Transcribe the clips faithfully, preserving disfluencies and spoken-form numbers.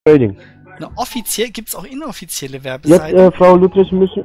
Trading. Na, offiziell gibt es auch inoffizielle Jetzt, Werbeseiten. äh, Frau Ludwig, müssen...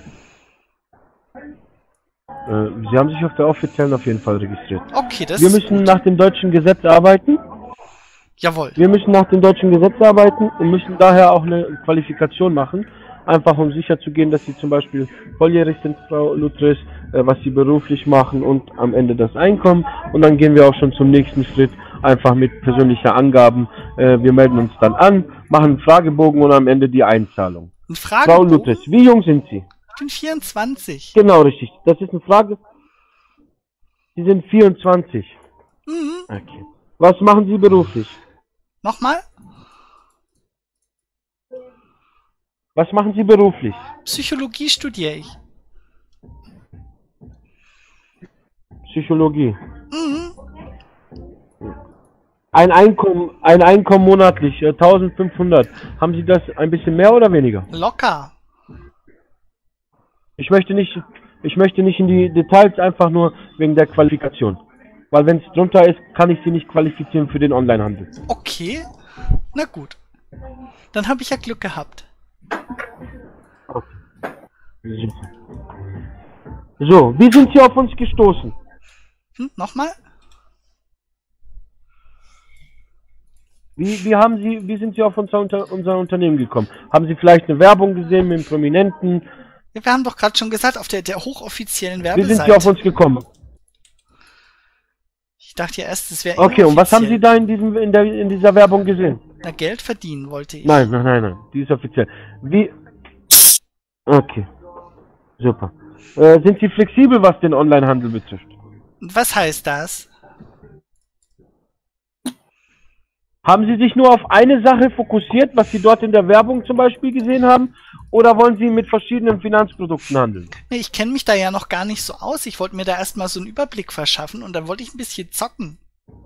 Äh, Sie haben sich auf der offiziellen auf jeden Fall registriert. Okay, das Wir ist müssen gut. nach dem deutschen Gesetz arbeiten. Jawohl. Wir müssen nach dem deutschen Gesetz arbeiten und müssen daher auch eine Qualifikation machen. Einfach um sicher zu gehen, dass Sie zum Beispiel volljährig sind, Frau Ludwig, äh, was Sie beruflich machen und am Ende das Einkommen. Und dann gehen wir auch schon zum nächsten Schritt, einfach mit persönlicher Angaben. Äh, wir melden uns dann an, machen einen Fragebogen und am Ende die Einzahlung. Ein Frau Fragebogen? Ludwig, wie jung sind Sie? Ich bin vierundzwanzig. Genau, richtig. Das ist eine Frage. Sie sind vierundzwanzig. Mhm. Okay. Was machen Sie beruflich? Nochmal? Was machen Sie beruflich? Psychologie studiere ich. Psychologie. Mhm. Ein Einkommen, ein Einkommen monatlich, äh, eintausendfünfhundert. Haben Sie das ein bisschen mehr oder weniger? Locker. Ich möchte nicht, ich möchte nicht in die Details, einfach nur wegen der Qualifikation. Weil wenn es drunter ist, kann ich Sie nicht qualifizieren für den Onlinehandel. Okay. Na gut. Dann habe ich ja Glück gehabt. Okay. Super. So, wie sind Sie auf uns gestoßen? Hm, nochmal? Wie, wie haben Sie, wie sind Sie auf unser, unter, unser Unternehmen gekommen? Haben Sie vielleicht eine Werbung gesehen mit einem Prominenten? Ja, wir haben doch gerade schon gesagt, auf der, der hochoffiziellen Wie Werbeseite. sind Sie auf uns gekommen? Ich dachte ja erst, es wäre Okay, und was haben Sie da in diesem, in der, in dieser Werbung gesehen? Na, Geld verdienen wollte ich. Nein, nein, nein, nein, die ist offiziell. Wie? Okay, super. Äh, sind Sie flexibel, was den Onlinehandel betrifft? Und was heißt das? Haben Sie sich nur auf eine Sache fokussiert, was Sie dort in der Werbung zum Beispiel gesehen haben? Oder wollen Sie mit verschiedenen Finanzprodukten handeln? Nee, ich kenne mich da ja noch gar nicht so aus. Ich wollte mir da erstmal so einen Überblick verschaffen und dann wollte ich ein bisschen zocken.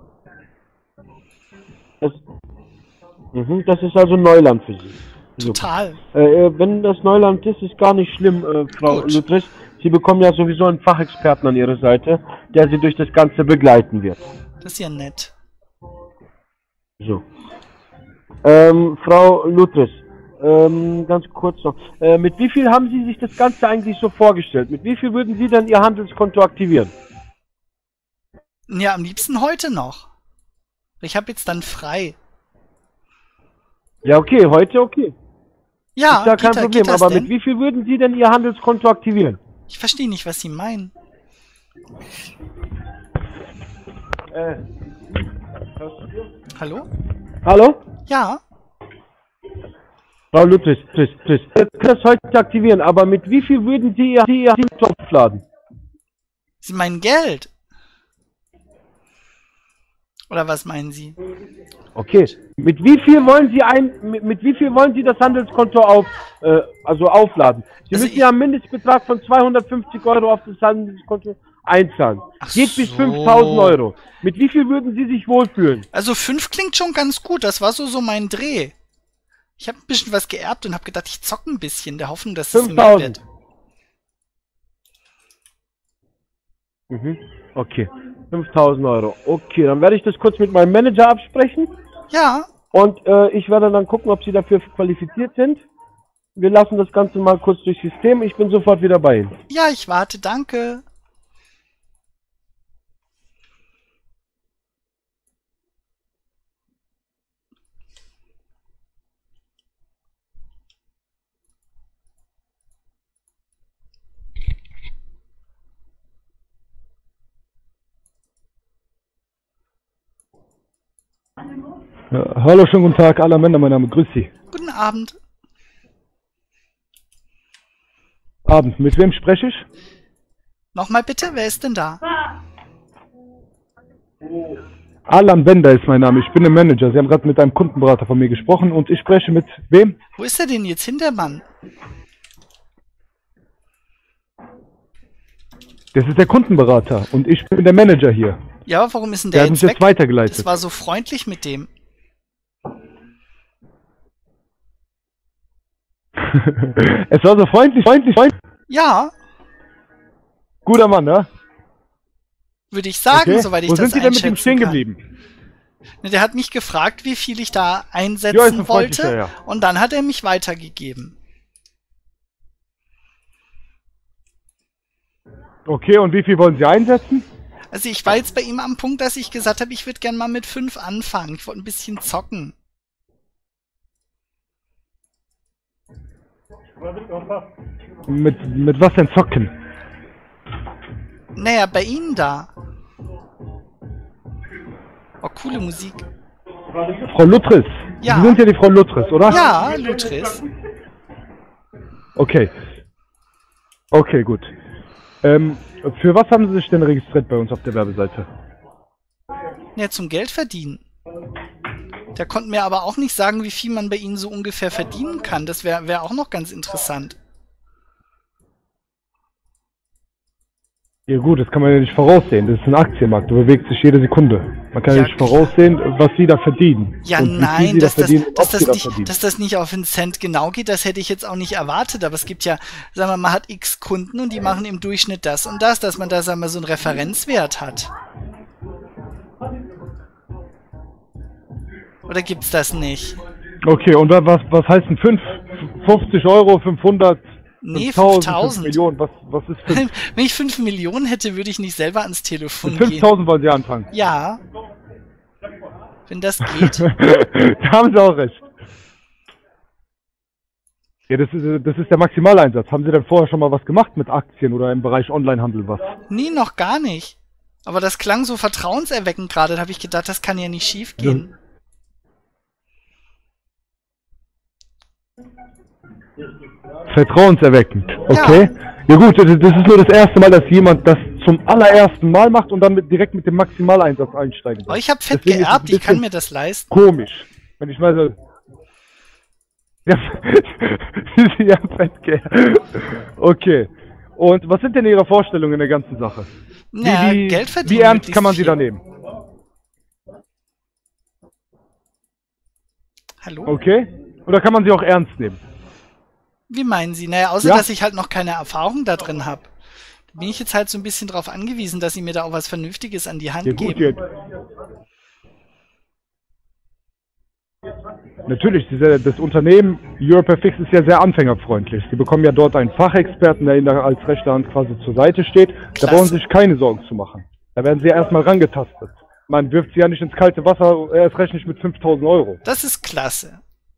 Das, mhm, das ist also Neuland für Sie. Total. Äh, äh, wenn das Neuland ist, ist gar nicht schlimm, äh, Frau Gut. Ludwig. Sie bekommen ja sowieso einen Fachexperten an Ihrer Seite, der Sie durch das Ganze begleiten wird. Das ist ja nett. So. Ähm, Frau Ludwig, ähm, ganz kurz noch. Äh, mit wie viel haben Sie sich das Ganze eigentlich so vorgestellt? Mit wie viel würden Sie dann Ihr Handelskonto aktivieren? Ja, am liebsten heute noch. Ich habe jetzt dann frei. Ja, okay, heute okay. Ja, ist ja kein geht, da- Problem, geht das aber denn? mit wie viel würden Sie denn Ihr Handelskonto aktivieren? Ich verstehe nicht, was Sie meinen. Äh, Hallo? hallo? Ja? Frau Ludwig, Chris, Chris. Sie können das heute aktivieren, aber mit wie viel würden Sie Ihr, Ihr Handelskonto aufladen? Sie meinen Geld? Oder was meinen Sie? Okay. Mit wie viel wollen Sie ein, mit, mit wie viel wollen Sie das Handelskonto auf, äh, also aufladen? Sie Also müssen ich- ja einen Mindestbetrag von zweihundertfünfzig Euro auf das Handelskonto einzahlen. Ach Geht bis so. fünftausend Euro. Mit wie viel würden Sie sich wohlfühlen? Also fünf klingt schon ganz gut. Das war so so mein Dreh. Ich habe ein bisschen was geerbt und habe gedacht, ich zocke ein bisschen, der Hoffnung, dass es mehr fünftausend. wird. Mhm. Okay. fünftausend Euro. Okay, dann werde ich das kurz mit meinem Manager absprechen. Ja, Und äh, ich werde dann gucken, ob Sie dafür qualifiziert sind. Wir lassen das Ganze mal kurz durchs System. Ich bin sofort wieder bei Ihnen. ja, ich warte, danke. Ja, hallo, schönen guten Tag, alle Männer, mein Name, grüß Sie. Guten Abend. Abend, mit wem spreche ich? Nochmal bitte, wer ist denn da? Alan Bender ist mein Name, ich bin der Manager. Sie haben gerade mit einem Kundenberater von mir gesprochen und ich spreche mit wem? Wo ist er denn jetzt hin, der Mann? Das ist der Kundenberater und ich bin der Manager hier. Ja, aber warum ist denn Der der hat uns jetzt jetzt weg? weitergeleitet. Das war so freundlich mit dem. Es war so freundlich, freundlich, freundlich. Ja, Guter Mann, ne? würde ich sagen, Okay. soweit ich Wo das sind Sie denn mit ihm einschätzen stehen kann. geblieben? Ne, der hat mich gefragt, wie viel ich da Ja, ist einsetzen ein freundlicher, wollte. ja. Und dann hat er mich weitergegeben. Okay, und wie viel wollen Sie einsetzen? Also ich war jetzt bei ihm am Punkt, dass ich gesagt habe, ich würde gern mal mit fünf anfangen. Ich wollte ein bisschen zocken. Mit, mit was denn zocken? Naja, bei Ihnen da. Oh, coole Musik. Frau Lutris. Ja. Sie sind ja die Frau Lutris, oder? Ja, Lutris. Okay. Okay, gut. Ähm, für was haben Sie sich denn registriert bei uns auf der Werbeseite? Ja, zum Geld verdienen. Der konnte mir aber auch nicht sagen, wie viel man bei Ihnen so ungefähr verdienen kann. Das wäre wär auch noch ganz interessant. Ja gut, das kann man ja nicht voraussehen. Das ist ein Aktienmarkt, da bewegt sich jede Sekunde. Man kann ja Ja, nicht voraussehen, was Sie da verdienen. Ja, und wie viel nein, Sie da dass das, verdienen, dass, ob das Sie da nicht, verdienen. dass das nicht auf einen Cent genau geht, das hätte ich jetzt auch nicht erwartet. Aber es gibt ja, sagen wir mal, man hat x Kunden und die machen im Durchschnitt das und das, dass man da, sagen wir, so einen Referenzwert hat. Oder gibt's das nicht? Okay, und wa- was, was heißt denn fünf, fünfzig Euro, fünfhundert, Nee, fünftausend, fünf fünftausend. Millionen? Was, was ist fünf? Wenn ich fünf Millionen hätte, würde ich nicht selber ans Telefon Mit gehen. fünftausend wollen Sie anfangen? Ja. Wenn das geht. Da haben Sie auch recht. Ja, das ist, das ist der Maximaleinsatz. Haben Sie denn vorher schon mal was gemacht mit Aktien oder im Bereich Onlinehandel was? Nee, noch gar nicht. Aber das klang so vertrauenserweckend gerade. Da habe ich gedacht, das kann ja nicht schief gehen. Vertrauenserweckend, okay. Ja. Ja gut, das das ist nur das erste Mal, dass jemand das zum allerersten Mal macht und dann mit, direkt mit dem Maximaleinsatz einsteigen Aber will. ich habe fett Deswegen ist es geerbt, ein ich kann bisschen mir das leisten. komisch. Wenn ich mal so... Ja, Sie haben fett geerbt. Okay. Und was sind denn Ihre Vorstellungen in der ganzen Sache? Naja, wie, wie, Geld verdienen. wie ernst möglichst kann man sie viel. da nehmen? Hallo? Okay. Oder kann man sie auch ernst nehmen? Wie meinen Sie? Naja, außer Ja. dass ich halt noch keine Erfahrung da drin habe. Da bin ich jetzt halt so ein bisschen drauf angewiesen, dass Sie mir da auch was Vernünftiges an die Hand Ja gut, geben. ja. Natürlich, diese, das Unternehmen EuroPerfix ist ja sehr anfängerfreundlich. Sie bekommen ja dort einen Fachexperten, der Ihnen da als rechte Hand quasi zur Seite steht. Da Klasse. brauchen Sie sich keine Sorgen zu machen. Da werden Sie ja erstmal rangetastet. Man wirft Sie ja nicht ins kalte Wasser, erst recht nicht mit fünftausend Euro. Das ist klasse.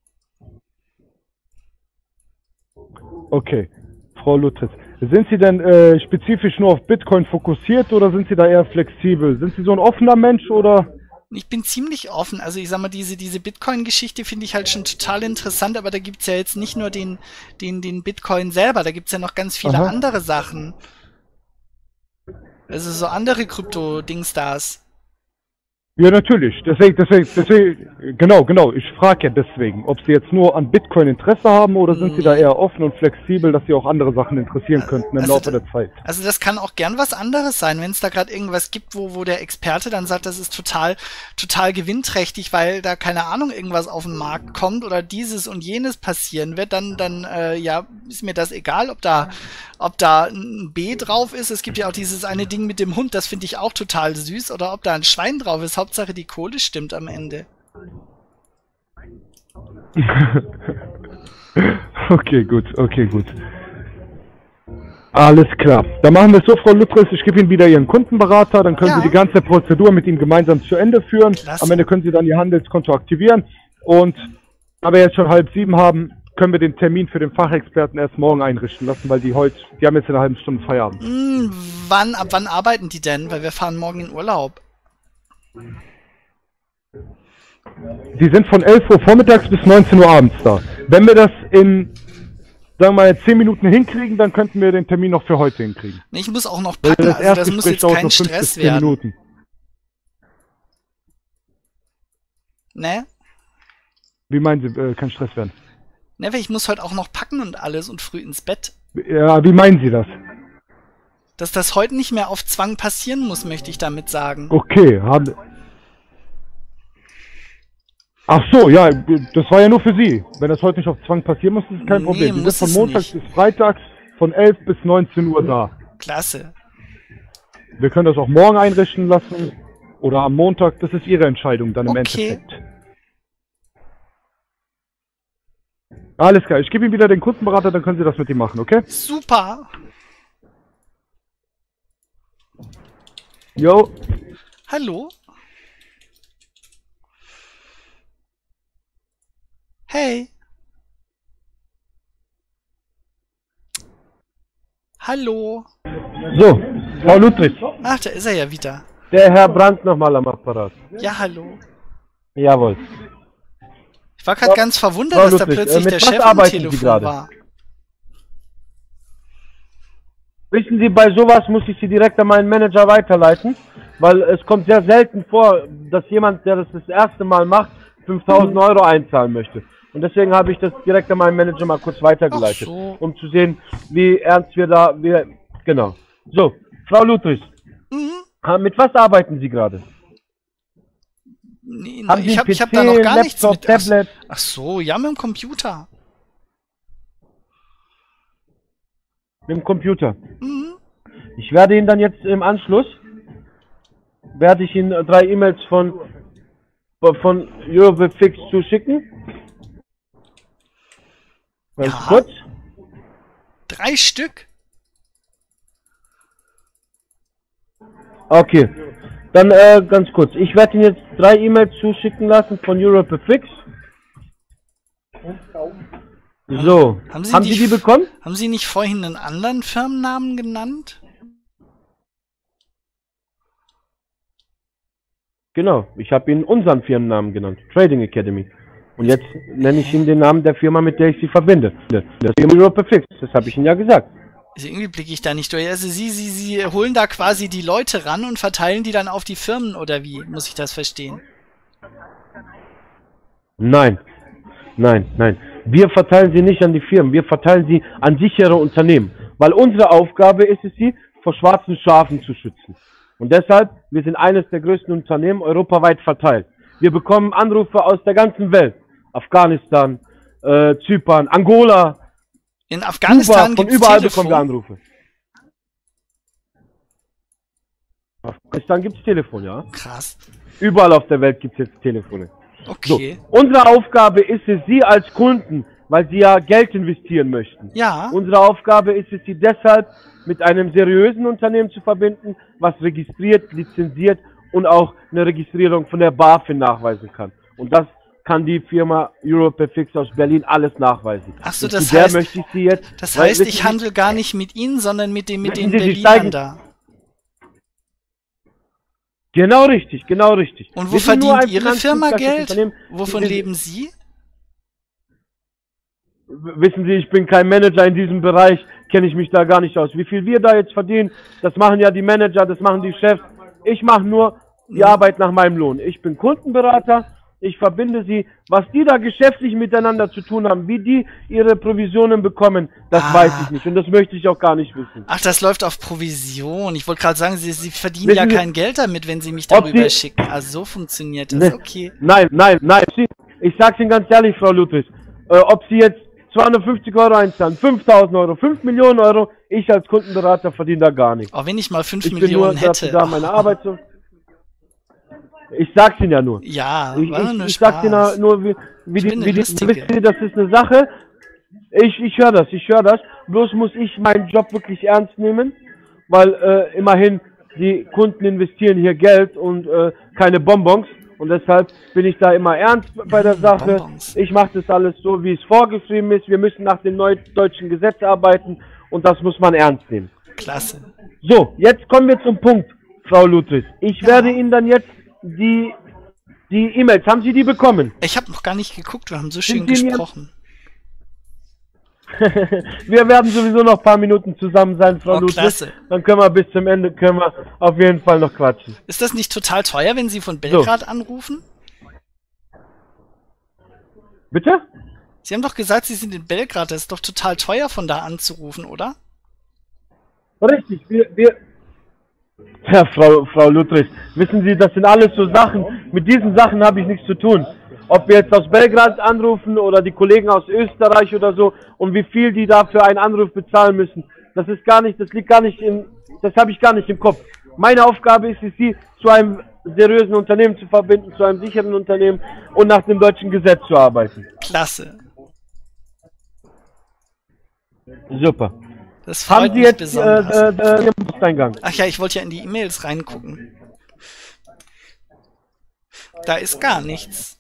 Okay, Frau Lutris. Sind Sie denn äh, spezifisch nur auf Bitcoin fokussiert oder sind Sie da eher flexibel? Sind Sie so ein offener Mensch oder... Ich bin ziemlich offen. Also ich sag mal, diese, diese Bitcoin-Geschichte finde ich halt schon total interessant, aber da gibt's ja jetzt nicht nur den, den, den Bitcoin selber, da gibt's ja noch ganz viele Aha. andere Sachen. Also so andere Krypto-Dingstars. Ja, natürlich. Deswegen, deswegen, deswegen, genau, genau. Ich frage ja deswegen, ob Sie jetzt nur an Bitcoin Interesse haben oder sind Sie da eher offen und flexibel, dass Sie auch andere Sachen interessieren könnten im Also Laufe da- der Zeit. Also das kann auch gern was anderes sein, wenn es da gerade irgendwas gibt, wo, wo der Experte dann sagt, das ist total, total gewinnträchtig, weil da keine Ahnung irgendwas auf den Markt kommt oder dieses und jenes passieren wird, dann, dann äh, ja, ist mir das egal, ob da, ob da ein B drauf ist. Es gibt ja auch dieses eine Ding mit dem Hund, das finde ich auch total süß, oder ob da ein Schwein drauf ist. Hauptsache die Kohle stimmt am Ende. Okay, gut, okay, gut. Alles klar. Dann machen wir es so, Frau Lutris, ich gebe Ihnen wieder Ihren Kundenberater, dann können Ja. Sie die ganze Prozedur mit ihm gemeinsam zu Ende führen. Klasse. Am Ende können Sie dann Ihr Handelskonto aktivieren und da wir jetzt schon halb sieben haben, können wir den Termin für den Fachexperten erst morgen einrichten lassen, weil die heute, die haben jetzt in einer halben Stunde Feierabend. Hm, wann, ab wann arbeiten die denn? Weil wir fahren morgen in Urlaub. Sie sind von elf Uhr vormittags bis neunzehn Uhr abends da. Wenn wir das in, sagen wir mal, zehn Minuten hinkriegen, dann könnten wir den Termin noch für heute hinkriegen. Nee, ich muss auch noch Weil packen, also das muss Erstgespräch jetzt dauert kein nur fünf Stress bis zehn werden. Minuten. Ne? Wie meinen Sie, äh, kein Stress werden? Ne, weil ich muss heute auch noch packen und alles und früh ins Bett. Ja, wie meinen Sie das? Dass das heute nicht mehr auf Zwang passieren muss, möchte ich damit sagen. Okay, haben... Ach so, ja, das war ja nur für Sie. Wenn das heute nicht auf Zwang passieren muss, ist es kein Nee, Problem. Sie muss sind es von Montags nicht. bis Freitags von elf bis neunzehn Uhr da. Klasse. Wir können das auch morgen einrichten lassen. Oder am Montag, das ist Ihre Entscheidung dann im Okay. Endeffekt. Alles klar, ich gebe Ihnen wieder den Kundenberater, dann können Sie das mit ihm machen, okay? Super. Jo. Hallo? Hey. Hallo. So, Frau Ludwig, Ach, da ist er ja wieder. der Herr Brandt nochmal am Apparat. Ja, hallo. Jawohl. Ich war gerade ganz verwundert, Frau dass da Ludwig, plötzlich äh, mit der was Chef am arbeiten Sie Telefon gerade? war. Wissen Sie, bei sowas muss ich Sie direkt an meinen Manager weiterleiten, weil es kommt sehr selten vor, dass jemand, der das das erste Mal macht, fünftausend Euro einzahlen möchte. Und deswegen habe ich das direkt an meinen Manager mal kurz weitergeleitet, Ach so. um zu sehen, wie ernst wir da, wir, genau. So, Frau Ludwig, Mhm. ha- mit was arbeiten Sie gerade? Nee, Haben Sie ich einen habe ich hab P C, da noch gar nichts Laptop, mit. Ach, Tablet? ach so, ja, mit dem Computer. Mit dem Computer. Mhm. Ich werde Ihnen dann jetzt im Anschluss, werde ich Ihnen drei E-Mails von, von Eurofix zuschicken. Ganz Ja. kurz. Drei Stück? Okay. Dann äh, ganz kurz. Ich werde Ihnen jetzt drei E-Mails zuschicken lassen von Eurofix. So. Haben Sie Haben die Sie die f- bekommen? Haben Sie nicht vorhin einen anderen Firmennamen genannt? Genau. Ich habe Ihnen unseren Firmennamen genannt. Trading Academy. Und jetzt nenne ich Ihnen den Namen der Firma, mit der ich Sie verbinde. Das ist Eurofix. Das habe ich Ihnen ja gesagt. Also irgendwie blicke ich da nicht durch. Also Sie, Sie, Sie holen da quasi die Leute ran und verteilen die dann auf die Firmen oder wie? Muss ich das verstehen? Nein, nein, nein. Wir verteilen sie nicht an die Firmen, wir verteilen sie an sichere Unternehmen. Weil unsere Aufgabe ist es, sie vor schwarzen Schafen zu schützen. Und deshalb, wir sind eines der größten Unternehmen europaweit verteilt. Wir bekommen Anrufe aus der ganzen Welt. Afghanistan, äh, Zypern, Angola, In Afghanistan Kuba, von gibt's überall bekommen wir Telefon. Anrufe. In Afghanistan gibt es Telefon, ja. Krass. Überall auf der Welt gibt es jetzt Telefone. So, Okay. unsere Aufgabe ist es, Sie als Kunden, weil Sie ja Geld investieren möchten. Ja. Unsere Aufgabe ist es, Sie deshalb mit einem seriösen Unternehmen zu verbinden, was registriert, lizenziert und auch eine Registrierung von der BaFin nachweisen kann. Und das kann die Firma Eurofix aus Berlin alles nachweisen. Ach so, Und das zu der heißt- möchte ich Sie jetzt. Das weil, heißt, wissen ich Sie, handle gar nicht mit Ihnen, sondern mit den, mit Wissen den Sie, Sie Berlinern steigen- da. Genau richtig, genau richtig. Und wo Wir sind nur verdient ein Ihre Firma finanzdienstleistisches Geld? Unternehmen. Wovon Wir- leben Sie? Wissen Sie, ich bin kein Manager in diesem Bereich, kenne ich mich da gar nicht aus. Wie viel wir da jetzt verdienen, das machen ja die Manager, das machen die Chefs. Ich mache nur die Arbeit nach meinem Lohn. Ich bin Kundenberater, ich verbinde sie. Was die da geschäftlich miteinander zu tun haben, wie die ihre Provisionen bekommen, das Ah. weiß ich nicht. Und das möchte ich auch gar nicht wissen. Ach, das läuft auf Provision. Ich wollte gerade sagen, Sie, Sie verdienen Wissen ja Sie- kein Geld damit, wenn Sie mich Ob darüber Sie- schicken. Also so funktioniert das. Ne. Okay. Nein, nein, nein. Sie- Ich sag's Ihnen ganz ehrlich, Frau Ludwig, äh, ob Sie jetzt zweihundertfünfzig Euro einzahlen, fünftausend Euro, fünf Millionen Euro, ich als Kundenberater verdiene da gar nichts. Auch wenn ich mal fünf Ich bin nur Millionen dafür hätte. da, meine Arbeit zu... Ich sag's Ihnen ja nur. Ja, Ich, war nur ich, ich sag's Ihnen Spaß. nur, wie, wie, Ich die, bin wie eine die, Lustige. wissen Sie, das ist eine Sache. Ich, ich höre das, ich höre das. Bloß muss ich meinen Job wirklich ernst nehmen, weil äh, immerhin die Kunden investieren hier Geld und äh, keine Bonbons. Und deshalb bin ich da immer ernst bei der Sache. Bonbons. Ich mache das alles so, wie es vorgeschrieben ist. Wir müssen nach dem neu deutschen Gesetz arbeiten und das muss man ernst nehmen. Klasse. So, jetzt kommen wir zum Punkt, Frau Ludwig. Ich Ja. werde Ihnen dann jetzt die die E-Mails, haben Sie die bekommen? Ich habe noch gar nicht geguckt, wir haben so Sind schön Sie mir- gesprochen. Wir werden sowieso noch ein paar Minuten zusammen sein, Frau Oh, Ludwig. klasse. Dann können wir bis zum Ende, können wir auf jeden Fall noch quatschen. Ist das nicht total teuer, wenn Sie von Belgrad anrufen? Bitte? Sie haben doch gesagt, Sie sind in Belgrad. Das ist doch total teuer, von da anzurufen, oder? Richtig, wir, wir... Ja, Frau, Frau Ludwig, wissen Sie, das sind alles so Sachen, mit diesen Sachen habe ich nichts zu tun. Ob wir jetzt aus Belgrad anrufen oder die Kollegen aus Österreich oder so und wie viel die da für einen Anruf bezahlen müssen, das ist gar nicht, das liegt gar nicht in, das habe ich gar nicht im Kopf. Meine Aufgabe ist es, Sie zu einem seriösen Unternehmen zu verbinden, zu einem sicheren Unternehmen und nach dem deutschen Gesetz zu arbeiten. Klasse. Super. Das freut Haben Sie mich jetzt äh, besonders. äh, äh, Ihren Posteingang? Ach ja, ich wollte ja in die E-Mails reingucken. Da ist gar nichts.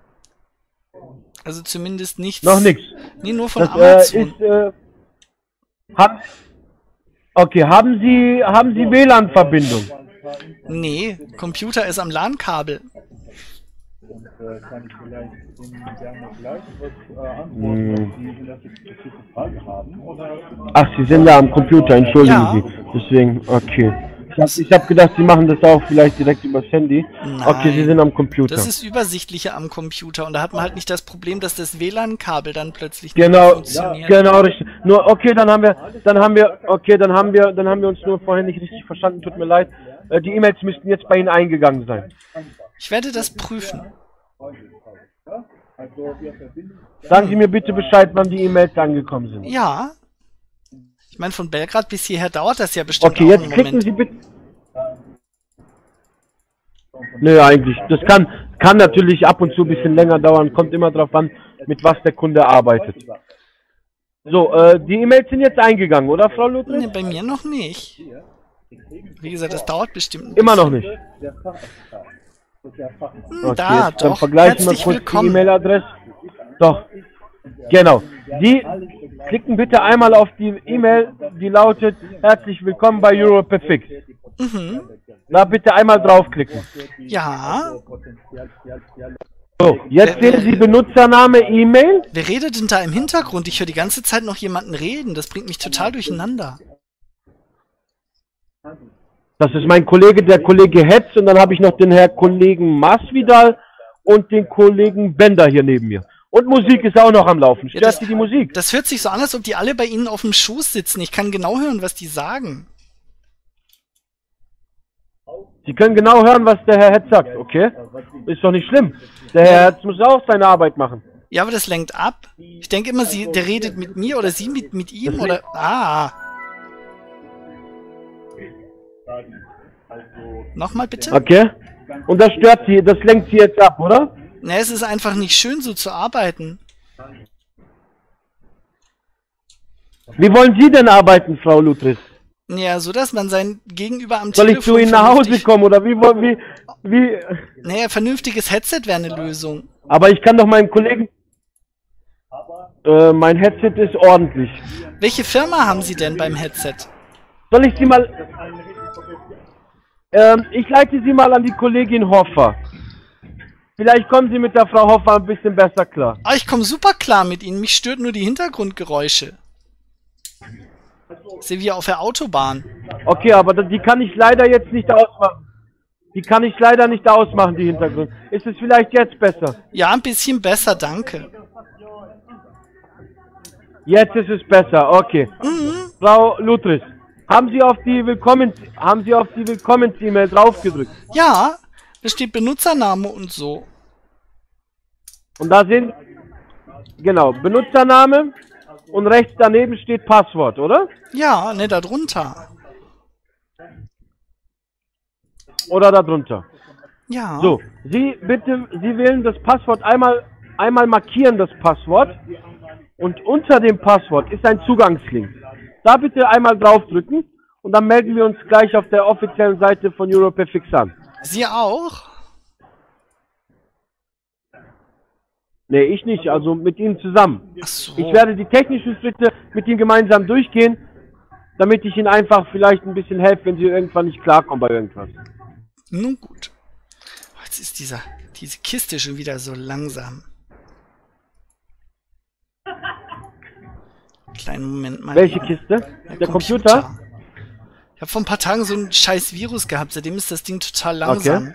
Also zumindest nichts. Noch nichts. Nee, nur von Das Amazon. äh, ist, äh, haben, okay, haben Sie, haben Sie W L A N-Verbindung? Nee, Computer ist am LAN-Kabel. Kann ich vielleicht Ihnen gerne gleich was antworten, Hm. ob Sie eine spezifische Frage haben? Oder Ach, Sie sind da am Computer, entschuldigen Ja. Sie. Deswegen, okay. Ich habe ich hab gedacht, Sie machen das auch vielleicht direkt übers Handy. Nein. Okay, Sie sind am Computer. Das ist übersichtlicher am Computer und da hat man halt nicht das Problem, dass das W LAN-Kabel dann plötzlich nicht mehr Genau, funktioniert. genau, richtig. Nur, okay, dann haben wir, dann haben wir, okay, dann haben wir, dann haben wir uns nur vorhin nicht richtig verstanden, tut mir leid. Äh, die E-Mails müssten jetzt bei Ihnen eingegangen sein. Ich werde das prüfen. also wir verbinden Sagen Sie mir bitte Bescheid, wann die E-Mails angekommen sind. Ja. Ich meine, von Belgrad bis hierher dauert das ja bestimmt Okay, auch jetzt einen klicken Moment. Sie bitte. Nö, eigentlich. Das kann, kann natürlich ab und zu ein bisschen länger dauern. Kommt immer drauf an, mit was der Kunde arbeitet. So, äh, die E-Mails sind jetzt eingegangen, oder, Frau Nee, Ludwig? bei mir noch nicht. Wie gesagt, das dauert bestimmt ein Immer noch bisschen. nicht. der Fachexpert und der Fachmann. Hm, Okay, da, jetzt dann doch. vergleichen wir Herzlich kurz die willkommen. E-Mail-Adresse. Doch, genau. Sie klicken bitte einmal auf die E-Mail, die lautet: Herzlich willkommen bei Europefix. Mhm. Da bitte einmal draufklicken. Ja. So, jetzt sehen Sie Benutzername, E-Mail. Wer redet denn da im Hintergrund? Ich höre die ganze Zeit noch jemanden reden. Das bringt mich total durcheinander. Das ist mein Kollege, der Kollege Hetz, und dann habe ich noch den Herr Kollegen Masvidal und den Kollegen Bender hier neben mir. Und Musik ist auch noch am Laufen. Ja, Stört das- Sie die Musik? Das hört sich so an, als ob die alle bei Ihnen auf dem Schoß sitzen. Ich kann genau hören, was die sagen. Sie können genau hören, was der Herr Hetz sagt, okay? Ist doch nicht schlimm. Der Herr Hetz muss auch seine Arbeit machen. Ja, aber das lenkt ab. Ich denke immer, sie, der redet mit mir oder sie mit, mit ihm oder... Ah. Nochmal bitte? Okay? Und das stört Sie, das lenkt Sie jetzt ab, oder? Ne, es ist einfach nicht schön, so zu arbeiten. Wie wollen Sie denn arbeiten, Frau Lutris? Ja, so dass man sein Gegenüber am Soll ich Telefon zu Ihnen nach Hause vernünftig- kommen, oder wie, wollen- wie, wie... Naja, vernünftiges Headset wäre eine Lösung. Aber ich kann doch meinem Kollegen... Äh, mein Headset ist ordentlich. Welche Firma haben Sie denn beim Headset? Soll ich Sie mal... Ähm, ich leite Sie mal an die Kollegin Hoffer. Vielleicht kommen Sie mit der Frau Hoffer ein bisschen besser klar. Ah, ich komme super klar mit Ihnen. Mich stört nur die Hintergrundgeräusche. Sind wir auf der Autobahn. Okay, aber das- die kann ich leider jetzt nicht ausmachen. Die kann ich leider nicht ausmachen, die Hintergründe. Ist es vielleicht jetzt besser? Ja, ein bisschen besser, danke. Jetzt ist es besser, okay. Mhm. Frau Lutris, haben Sie auf die Willkommens, haben Sie auf die Willkommens-E-Mail draufgedrückt? Ja, da steht Benutzername und so. Und da sind, genau, Benutzername und rechts daneben steht Passwort, oder? Ja, ne, da drunter. Oder darunter. Ja. So, Sie bitte, Sie wählen das Passwort einmal, einmal markieren das Passwort und unter dem Passwort ist ein Zugangslink. Da bitte einmal draufdrücken und dann melden wir uns gleich auf der offiziellen Seite von Europefix an. Sie auch? Nee, ich nicht, also mit Ihnen zusammen. Ach so. Ich werde die technischen Schritte mit Ihnen gemeinsam durchgehen, damit ich Ihnen einfach vielleicht ein bisschen helfe, wenn Sie irgendwann nicht klarkommen bei irgendwas. Nun gut. Oh, jetzt ist dieser, diese Kiste schon wieder so langsam. Kleinen Moment mal. Welche Kiste? Der Computer? Ich habe vor ein paar Tagen so ein scheiß Virus gehabt, seitdem ist das Ding total langsam.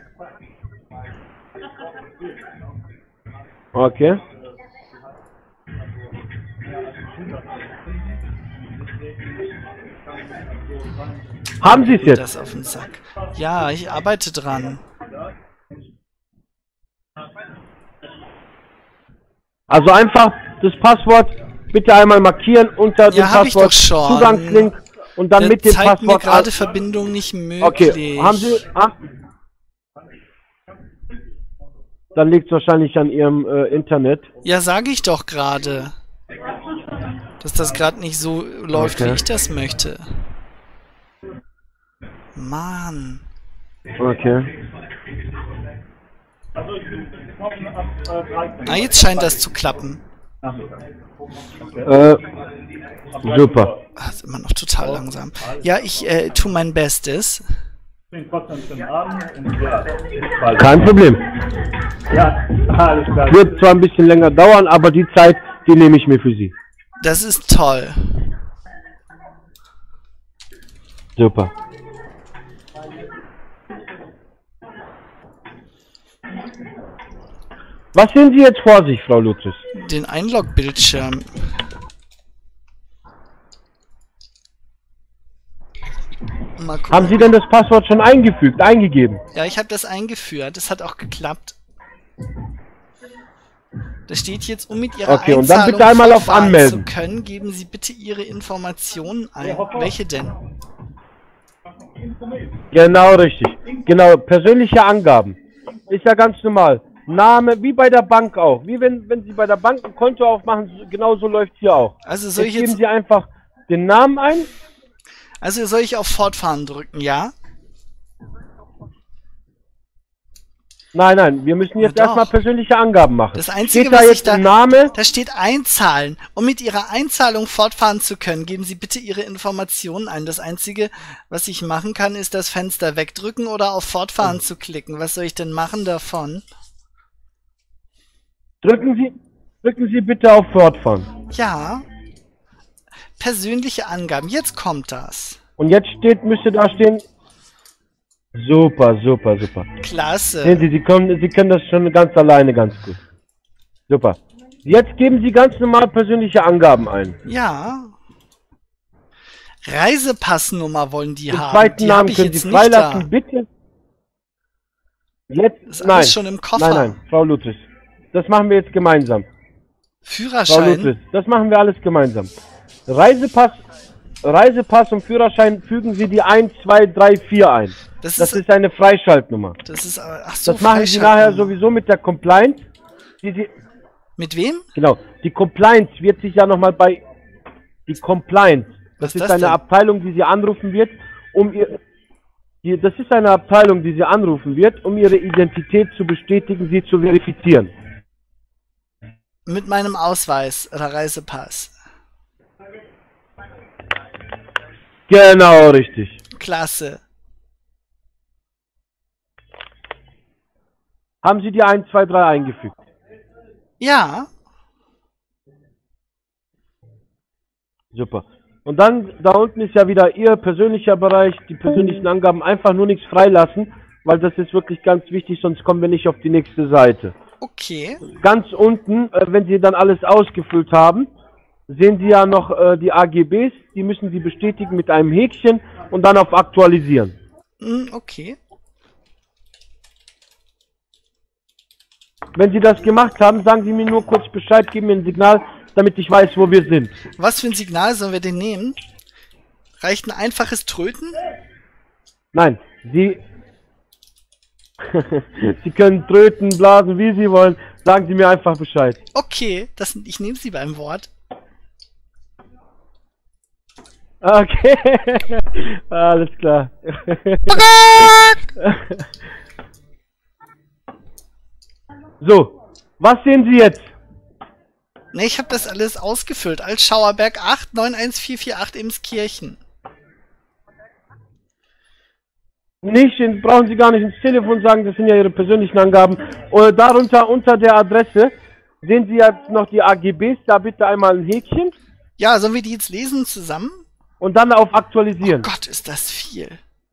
Okay. Haben Sie es jetzt? Das auf den Sack. Ja, ich arbeite dran. Also einfach das Passwort bitte einmal markieren unter dem Ja, hab ich Passwort doch schon. Zugangslink und dann Der mit dem zeigt mir Passwort. gerade Verbindung nicht möglich. Okay, haben Sie. Ah, dann liegt es wahrscheinlich an Ihrem äh, Internet. Ja, sage ich doch gerade. Dass das gerade nicht so läuft, Okay. wie ich das möchte. Mann. Okay. Also ich bin gekommen ab äh, dreizehn. Ah, jetzt scheint das zu klappen. Äh, super. Ah, ist immer noch total langsam. Ja, ich äh, tue mein Bestes. Ich bin trotzdem zum Abend und ja. bald. Kein Problem. Ja, alles klar. Wird zwar ein bisschen länger dauern, aber die Zeit, die nehme ich mir für Sie. Das ist toll. Super. Was sehen Sie jetzt vor sich, Frau Lutzes? Den Einlog-Bildschirm. Mal gucken. Haben Sie denn das Passwort schon eingefügt, eingegeben? Ja, ich habe das eingeführt. Das hat auch geklappt. Da steht jetzt, um mit Ihrer Okay, und dann Einzahlung bitte einmal auf fortfahren Anmelden. zu können, geben Sie bitte Ihre Informationen ein. Welche denn? Genau richtig. Genau, persönliche Angaben. Ist ja ganz normal. Name, wie bei der Bank auch. Wie wenn, wenn Sie bei der Bank ein Konto aufmachen, genau so läuft hier auch. Also soll ich Jetzt geben jetzt, Sie einfach den Namen ein. also soll ich auf Fortfahren drücken, ja? Nein, nein, wir müssen jetzt Na erstmal doch. persönliche Angaben machen. Das Einzige, Steht da was ich jetzt da- ein Name? Da steht Einzahlen. Um mit Ihrer Einzahlung fortfahren zu können, geben Sie bitte Ihre Informationen ein. Das Einzige, was ich machen kann, ist das Fenster wegdrücken oder auf Fortfahren zu klicken. Was soll ich denn machen davon? Drücken Sie, drücken Sie bitte auf Fortfahren. Ja. Persönliche Angaben. Jetzt kommt das. Und jetzt steht, müsste da stehen. Super, super, super. Sehen Klasse. Sie, Sie können, Sie können das schon ganz alleine ganz gut. Super. Jetzt geben Sie ganz normal persönliche Angaben ein. Ja. Reisepassnummer wollen die Den haben. zweiten Die habe Namen ich können Sie jetzt nicht da. freilassen, bitte. Jetzt, Ist nein, alles schon im Koffer. nein, nein, Frau Lutzes. Das machen wir jetzt gemeinsam. Frau Führerschein. Lutzes, das machen wir alles gemeinsam. Reisepass, Reisepass und Führerschein fügen Sie die eins, zwei, drei, vier ein. Das Das ist, ist eine Freischaltnummer. das ist, äh, ach so, Das machen Sie nachher Freischaltnummer. sowieso mit der Compliance. Die Sie, Mit wem? genau, die Compliance wird sich ja nochmal bei... Die Compliance, Was das ist ist das eine denn? Abteilung, die Sie anrufen wird, um ihr... Die, das ist eine Abteilung, die Sie anrufen wird, um Ihre Identität zu bestätigen, sie zu verifizieren. Mit meinem Ausweis oder Reisepass. Genau, richtig. Klasse. Haben Sie die eins, zwei, drei eingefügt? Ja. Super. Und dann, da unten ist ja wieder Ihr persönlicher Bereich, die persönlichen Angaben, einfach nur nichts freilassen, weil das ist wirklich ganz wichtig, sonst kommen wir nicht auf die nächste Seite. Okay. Ganz unten, äh, wenn Sie dann alles ausgefüllt haben, sehen Sie ja noch äh, die A G Bs, die müssen Sie bestätigen mit einem Häkchen und dann auf Aktualisieren. Hm, okay. Wenn Sie das gemacht haben, sagen Sie mir nur kurz Bescheid, geben mir ein Signal, damit ich weiß, wo wir sind. Was für ein Signal sollen wir denn nehmen? Reicht ein einfaches Tröten? Nein, Sie... Sie können tröten, blasen, wie Sie wollen. Sagen Sie mir einfach Bescheid. Okay, das, ich nehme sie beim Wort. Okay, alles klar. So, was sehen Sie jetzt? Ne, ich habe das alles ausgefüllt. Als Schauerberg acht neun eins vier vier acht Emskirchen. Nicht, brauchen Sie gar nicht ins Telefon sagen, das sind ja Ihre persönlichen Angaben. Und darunter, unter der Adresse, sehen Sie jetzt noch die A G Bs, da bitte einmal ein Häkchen Ja, sollen wir die jetzt lesen zusammen? und dann auf Aktualisieren. Gott, ist das viel.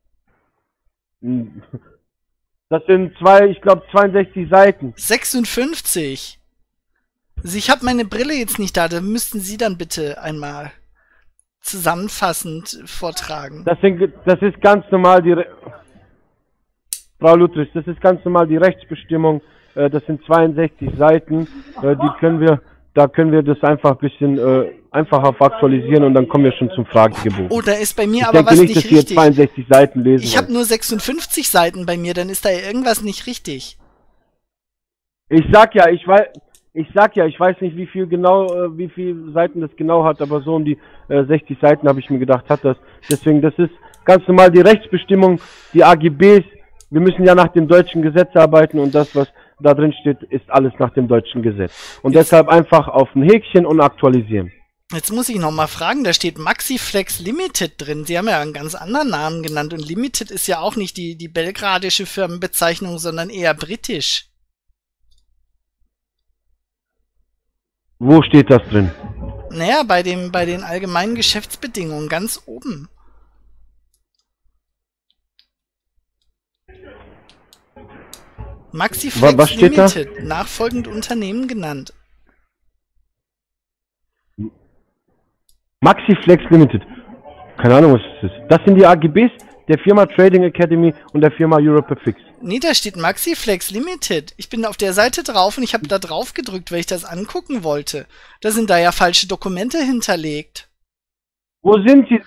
Das sind zwei, ich glaube zweiundsechzig Seiten. sechsundfünfzig. Also ich habe meine Brille jetzt nicht da, da müssten Sie dann bitte einmal zusammenfassend vortragen. Das, sind, das ist ganz normal die... Re Frau Lutrich, das ist ganz normal die Rechtsbestimmung. Äh, das sind zweiundsechzig Seiten. Äh, die können wir, da können wir das einfach ein bisschen äh, einfacher aktualisieren und dann kommen wir schon zum Fragebogen. Oh, da ist bei mir ich aber denke was nicht, nicht dass Sie jetzt richtig. zweiundsechzig Seiten lesen Ich habe wollen. nur sechsundfünfzig Seiten bei mir, dann ist da irgendwas nicht richtig. Ich sag ja, ich weiß, ich sag ja, ich weiß nicht, wie viel genau, äh, wie viele Seiten das genau hat, aber so um die äh, sechzig Seiten habe ich mir gedacht, hat das. Deswegen, das ist ganz normal die Rechtsbestimmung, die A G Bs. Wir müssen ja nach dem deutschen Gesetz arbeiten und das, was da drin steht, ist alles nach dem deutschen Gesetz. Und Jetzt- deshalb einfach auf ein Häkchen und aktualisieren. Jetzt muss ich noch mal fragen, da steht Maxiflex Limited drin. Sie haben ja einen ganz anderen Namen genannt und Limited ist ja auch nicht die, die belgradische Firmenbezeichnung, sondern eher britisch. Wo steht das drin? Naja, bei dem, bei den allgemeinen Geschäftsbedingungen ganz oben. Maxiflex Wa- was steht da? Limited, nachfolgend Unternehmen genannt. Maxiflex Limited. Keine Ahnung, was das ist. Das sind die A G Bs der Firma Trading Academy und der Firma Europafix. Nee, da steht Maxiflex Limited. Ich bin auf der Seite drauf und ich habe da drauf gedrückt, weil ich das angucken wollte. Da sind da ja falsche Dokumente hinterlegt. Wo sind sie?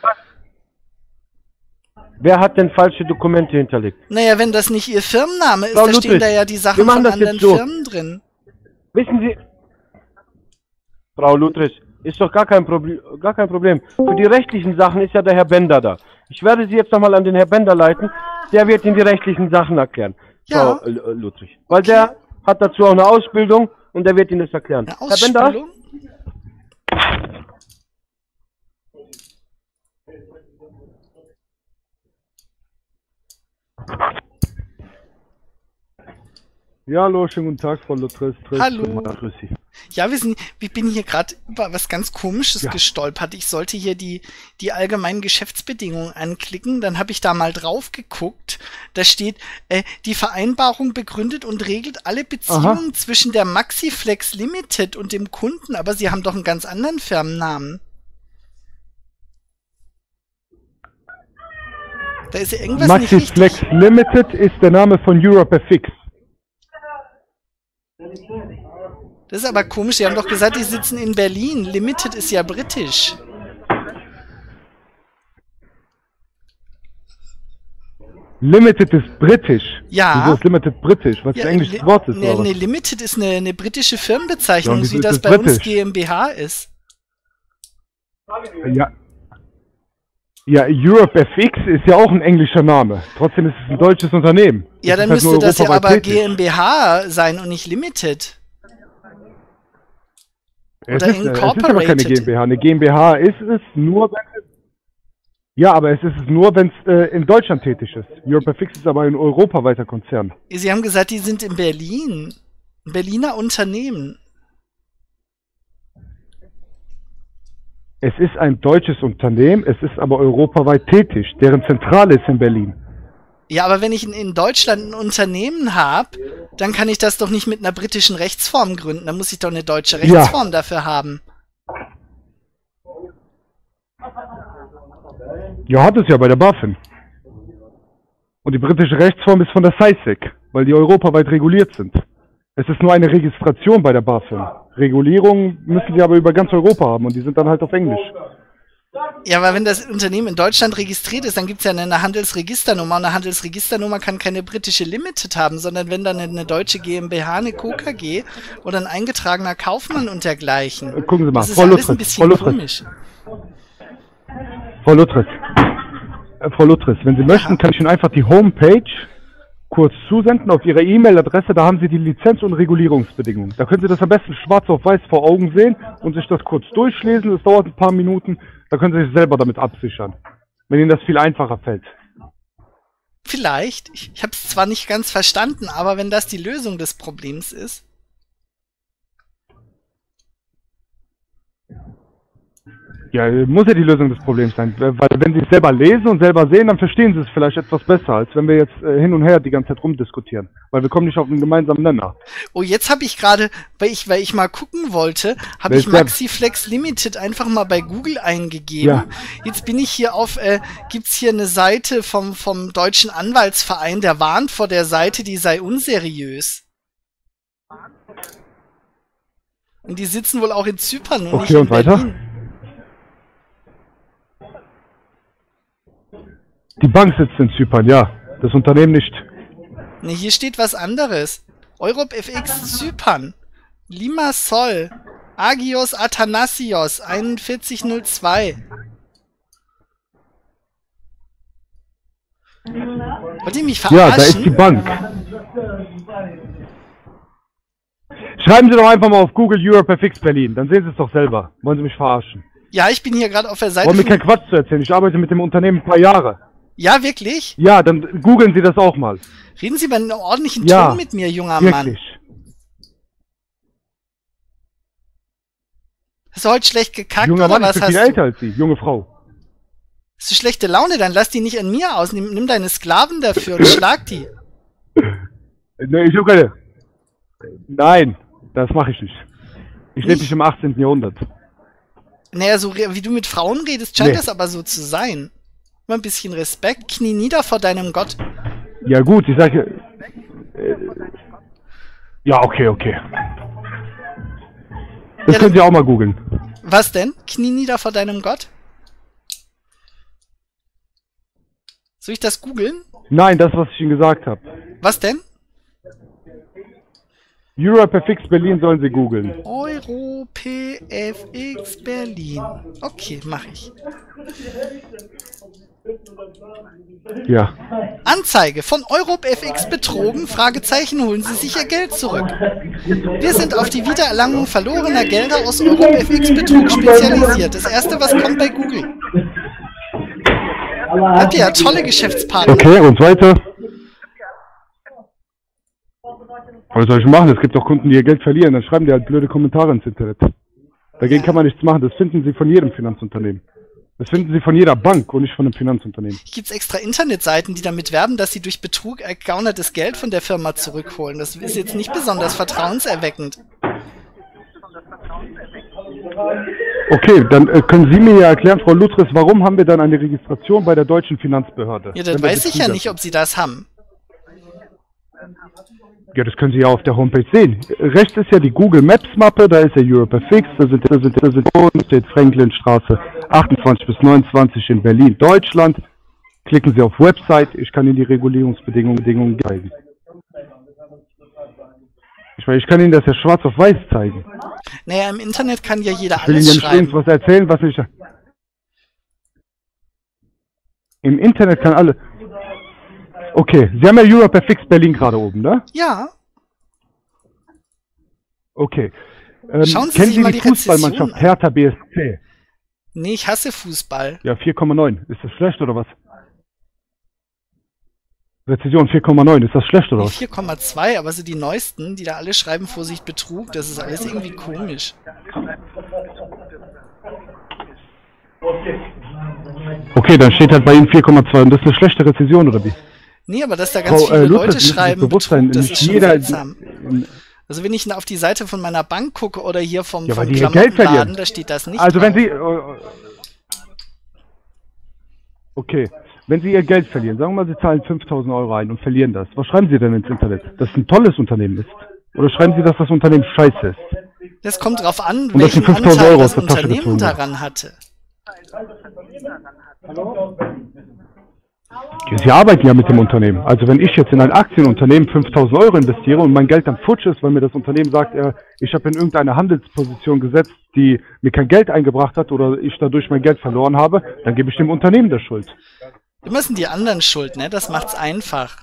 Wer hat denn falsche Dokumente hinterlegt? Naja, wenn das nicht Ihr Firmenname ist, Frau da stehen Ludwig, da ja die wir Sachen machen von das anderen jetzt so. Firmen drin. Wissen Sie, Frau Ludrich, ist doch gar kein, Proble gar kein Problem. Für die rechtlichen Sachen ist ja der Herr Bender da. Ich werde Sie jetzt nochmal an den Herrn Bender leiten. Der wird Ihnen die rechtlichen Sachen erklären, Ja. Frau äh, Ludwig. Weil der hat dazu auch eine Ausbildung und der wird Ihnen das erklären. Eine Herr Bender? Ausspielung? Ja, hallo, schönen guten Tag, Frau Lutres. Hallo. Grüß Sie. Ja, wir sind, ich bin hier gerade über was ganz Komisches Ja. gestolpert. Ich sollte hier die, die allgemeinen Geschäftsbedingungen anklicken. Dann habe ich da mal drauf geguckt. Da steht, äh, die Vereinbarung begründet und regelt alle Beziehungen zwischen der Maxiflex Limited und dem Kunden. Aber Sie haben doch einen ganz anderen Firmennamen. Da ist ja irgendwas nicht Maxiflex richtig. Limited ist der Name von Europafix. Das ist aber komisch. Sie haben doch gesagt, die sitzen in Berlin. Limited ist ja britisch. Limited ist britisch. Ja. Wieso ist Limited britisch? Was Ja, ein englisches li- Wort ist, ne, oder ne, was? Limited ist eine, eine britische Firmenbezeichnung, Ja, wieso wie ist das das bei uns britisch? GmbH ist. Ja. Ja, Europafix ist ja auch ein englischer Name. Trotzdem ist es ein deutsches Unternehmen. Ja, Es dann ist halt müsste nur das ja europaweit aber tätig. GmbH sein und nicht Limited. Es oder ist, äh, es ist aber keine incorporated. GmbH. Eine GmbH ist es nur, wenn es... Ja, aber es ist es nur, wenn es äh, in Deutschland tätig ist. Europafix ist aber ein europaweiter Konzern. Sie haben gesagt, die sind in Berlin. Ein Berliner Unternehmen. Es ist ein deutsches Unternehmen, es ist aber europaweit tätig. Deren Zentrale ist in Berlin. Ja, aber wenn ich in, in Deutschland ein Unternehmen habe, dann kann ich das doch nicht mit einer britischen Rechtsform gründen. Dann muss ich doch eine deutsche Ja. Rechtsform dafür haben. Ja, hat es ja bei der BaFin. Und die britische Rechtsform ist von der S I S E C, weil die europaweit reguliert sind. Es ist nur eine Registration bei der BaFin. Regulierung müssen sie aber über ganz Europa haben und die sind dann halt auf Englisch. Ja, aber wenn das Unternehmen in Deutschland registriert ist, dann gibt's ja eine Handelsregisternummer. Und eine Handelsregisternummer kann keine britische Limited haben, sondern wenn dann eine deutsche GmbH, eine Co K G oder ein eingetragener Kaufmann und dergleichen. Äh, Gucken Sie mal, Das ist Frau alles ein Lutres, bisschen Frau Lutres, komisch. Frau Lutres, äh, Frau Lutres, wenn Sie möchten, kann ich Ihnen einfach die Homepage kurz zusenden auf Ihre E-Mail-Adresse, da haben Sie die Lizenz- und Regulierungsbedingungen. Da können Sie das am besten schwarz auf weiß vor Augen sehen und sich das kurz durchlesen. Das dauert ein paar Minuten, da können Sie sich selber damit absichern, wenn Ihnen das viel einfacher fällt. Vielleicht. Ich, ich habe es zwar nicht ganz verstanden, aber wenn das die Lösung des Problems ist. Ja, muss ja die Lösung des Problems sein, weil wenn Sie es selber lesen und selber sehen, dann verstehen Sie es vielleicht etwas besser, als wenn wir jetzt äh, hin und her die ganze Zeit rumdiskutieren, weil wir kommen nicht auf einen gemeinsamen Nenner. Oh, jetzt habe ich gerade, weil ich, weil ich mal gucken wollte, habe Wer ich ist der? Maxiflex Limited einfach mal bei Google eingegeben. Ja. Jetzt bin ich hier auf, äh, gibt's hier eine Seite vom, vom Deutschen Anwaltsverein, der warnt vor der Seite, die sei unseriös. Und die sitzen wohl auch in Zypern und Okay, nicht in und weiter? Berlin. Die Bank sitzt in Zypern, ja, das Unternehmen nicht. Ne, hier steht was anderes. Europe F X Zypern. Limassol. Agios Athanasios einundvierzig null zwei. Wollt ihr mich verarschen? Ja, da ist die Bank. Schreiben Sie doch einfach mal auf Google Europe F X Berlin, dann sehen Sie es doch selber. Wollen Sie mich verarschen? Ja, ich bin hier gerade auf der Seite. Wollen mir keinen Quatsch zu erzählen, ich arbeite mit dem Unternehmen ein paar Jahre. Ja, wirklich? Ja, dann googeln Sie das auch mal. Reden Sie mal in einem ordentlichen Ja, Ton mit mir, junger wirklich. Mann. Hast du heute schlecht gekackt Junger oder Mann, was ich bin viel hast älter du? als Sie, junge Frau. Hast du schlechte Laune? Dann lass die nicht an mir aus. Nimm, nimm deine Sklaven dafür und schlag die. Ne, ich hab keine. Nein, das mache ich nicht. Ich lebe Nicht? nicht im achtzehnten Jahrhundert. Naja, so re- wie du mit Frauen redest, scheint Nee. das aber so zu sein. Mal ein bisschen Respekt. Knie nieder vor deinem Gott. Ja gut, ich sage... Äh, ja, okay, okay. Das Ja, können Sie auch mal googeln. Was denn? Knie nieder vor deinem Gott? Soll ich das googeln? Nein, das, was ich Ihnen gesagt habe. Was denn? Europe F X Berlin sollen Sie googeln. Europe F X Berlin. Okay, mache ich. Ja. Anzeige von Europe F X betrogen, Fragezeichen, holen Sie sich Ihr Geld zurück. Wir sind auf die Wiedererlangung verlorener Gelder aus Europe F X Betrug spezialisiert. Das erste, was kommt bei Google. Habt ihr ja tolle Geschäftspartner. Okay, und weiter? Was soll ich machen? Es gibt auch Kunden, die ihr Geld verlieren. Dann schreiben die halt blöde Kommentare ins Internet. Dagegen kann man nichts machen. Das finden Sie von jedem Finanzunternehmen. Das finden Sie von jeder Bank und nicht von einem Finanzunternehmen. Hier gibt es extra Internetseiten, die damit werben, dass sie durch Betrug ergaunertes Geld von der Firma zurückholen. Das ist jetzt nicht besonders vertrauenserweckend. Okay, dann äh, können Sie mir ja erklären, Frau Lutres, warum haben wir dann eine Registration bei der deutschen Finanzbehörde? Ja, das Wenn wir weiß ich ja Betrüger nicht, sind? ob sie das haben. Ja, das können Sie ja auf der Homepage sehen. Rechts ist ja die Google Maps Mappe, da ist ja Europe F X, da sind, da sind, da sind, da steht Franklinstraße achtundzwanzig bis neunundzwanzig in Berlin, Deutschland. Klicken Sie auf Website, ich kann Ihnen die Regulierungsbedingungen Bedingungen zeigen. Ich meine, ich kann Ihnen das ja schwarz auf weiß zeigen. Naja, im Internet kann ja jeder Ich will Ihnen alles ja nicht schreiben. irgendwas erzählen, was ich... Im Internet kann alle... Okay, Sie haben ja Europe F X Berlin gerade oben, ne? Ja, Okay. Ähm, Schauen Sie kennen sich Sie mal die die Fußballmannschaft Rezession an. Hertha B S C? nee, ich hasse Fußball. Ja, vier Komma neun. Ist das schlecht oder was? Rezession vier Komma neun. Ist das schlecht oder Nee, was? vier Komma zwei, aber so die neuesten, die da alle schreiben, Vorsicht, Betrug, das ist alles irgendwie komisch. Okay, dann steht halt bei Ihnen vier Komma zwei und das ist eine schlechte Rezession oder wie? Nee, aber dass da ganz Frau, viele äh, Luther, Leute Sie müssen sich schreiben, bewusst sein, Betrug, das nicht ist schon jeder- seltsam. Also wenn ich auf die Seite von meiner Bank gucke oder hier vom, Ja, weil vom die ihr Geld Klamottenladen, verlieren. da steht das nicht Also wenn drauf. Sie... äh, Okay, wenn Sie Ihr Geld verlieren, sagen wir mal, Sie zahlen fünftausend Euro ein und verlieren das. Was schreiben Sie denn ins Internet? Dass es ein tolles Unternehmen ist? Oder schreiben Sie, dass das Unternehmen scheiße ist? Das kommt drauf an, Und das sind welchen fünftausend Anteil Euro das aus der Tasche Unternehmen gezogen. daran hatte. Ja, Sie arbeiten ja mit dem Unternehmen. Also wenn ich jetzt in ein Aktienunternehmen fünftausend Euro investiere und mein Geld dann futsch ist, weil mir das Unternehmen sagt, äh, ich habe in irgendeine Handelsposition gesetzt, die mir kein Geld eingebracht hat oder ich dadurch mein Geld verloren habe, dann gebe ich dem Unternehmen der Schuld. Immer sind die anderen schuld, ne? Das macht's einfach.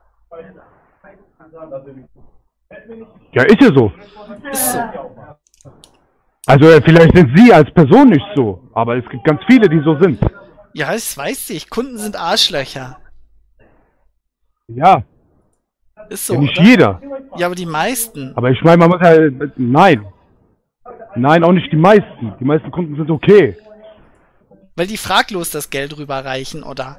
Ja, ist ja so. Ist so. Also äh, vielleicht sind Sie als Person nicht so, aber es gibt ganz viele, die so sind. Ja, das weiß ich. Kunden sind Arschlöcher. Ja, Ist so, ja nicht oder? jeder. Ja, aber die meisten. Aber ich meine, man muss ja... Nein. Nein, auch nicht die meisten. Die meisten Kunden sind okay. Weil die fraglos das Geld rüberreichen, oder?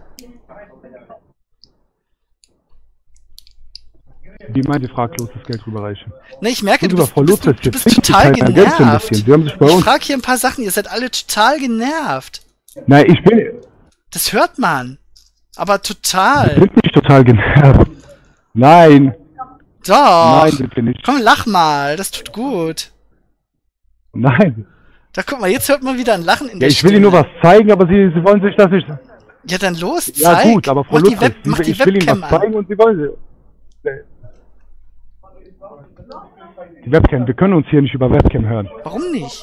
Wie meint ihr fraglos das Geld rüberreichen? Ne, ich merke, Und du über bist, Frau du bist, Lutz, du jetzt bist total kein Geld zu genervt. investieren. Sie haben sich bei Ich uns... frage hier ein paar Sachen, ihr seid alle total genervt. Nein, ich bin... Das hört man. Aber Wir total. sind nicht total genervt. Nein. Doch. Nein, sind wir nicht. Komm, lach mal, das tut gut. Nein. Da guck mal, jetzt hört man wieder ein Lachen in Ja, der ich will Ihnen nur Stimme. was zeigen, aber Sie, Sie wollen sich das nicht... Ja, dann los, Ja zeig. gut, aber Frau mach die, Lutz, Web, mach die ich will Ihnen Webcam was an. zeigen und Sie wollen... Die Webcam, wir können uns hier nicht über Webcam hören. Warum nicht?